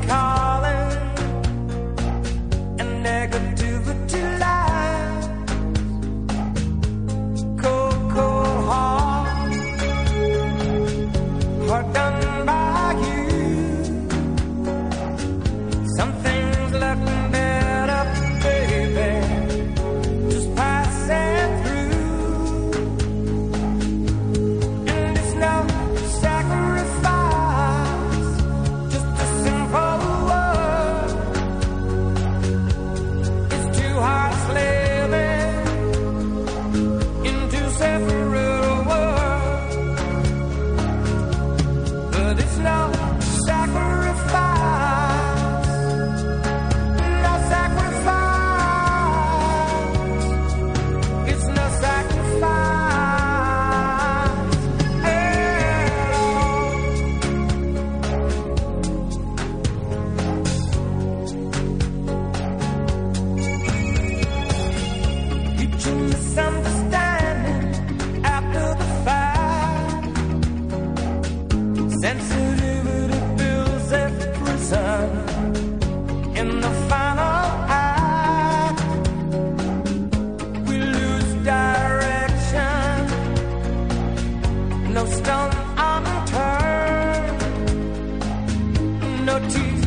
calling, and negativity lies. Cold, cold heart done by you. Some things look better, baby, just passing through. And it's no sacrifice, just a simple word. It's two hearts living in two separate worlds, but it's no sacrifice. Misunderstanding after the fact. Sensitivity builds a prison in the final act. We lose direction, no stone unturned, no teeth